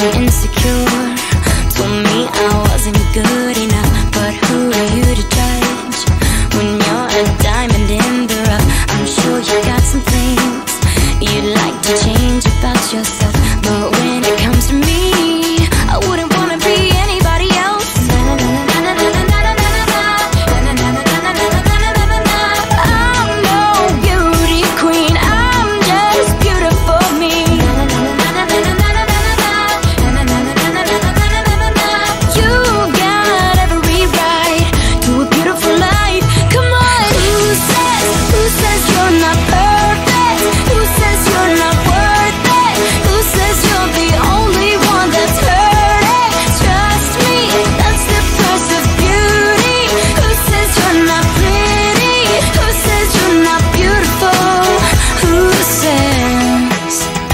insecure, told me I wasn't good enough. But who are you to judge when you're a diamond in the rough? I'm sure you got some things you'd like to change about yourself, but when it comes to me, I wouldn't wanna be anybody else. I'm no beauty queen, I'm just beautiful me. You got every right to a beautiful life. Come on. Who says you're not perfect? Who says you're not worth it? Who says you're the only one that's hurting? Trust me, that's the price of beauty. Who says you're not pretty? Who says you're not beautiful? Who says?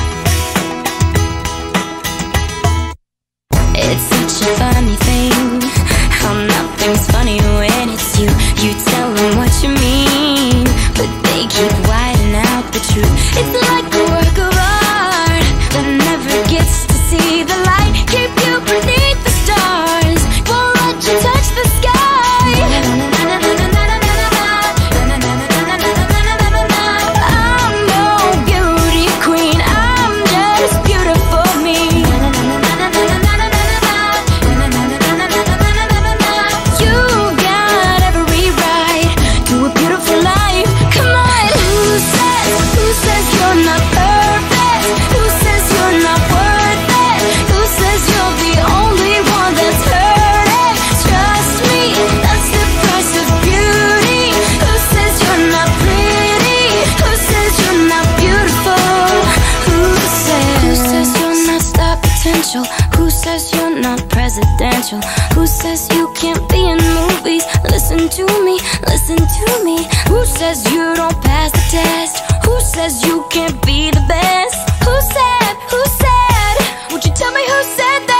It's such a funny thing how nothing's funny when it's you. You tell them what you mean, but they keep whiting out the truth. It's like a work of art that never gets to see the light. Keep you beneath the stars, won't let you touch the sky. I'm no beauty queen, I'm just beautiful me. You got every right to a beautiful life. Come on. Who says you're not perfect? Who says you're not worth it? Who says you're the only one that's hurting? Trust me, that's the price of beauty. Who says you're not pretty? Who says you're not beautiful? Who says you're not star potential? Who says you're not presidential? Who says you can't be in movies? Listen to me, listen to me. Who says you don't pass the test? Who says you can't be the best? Who said? Would you tell me who said that?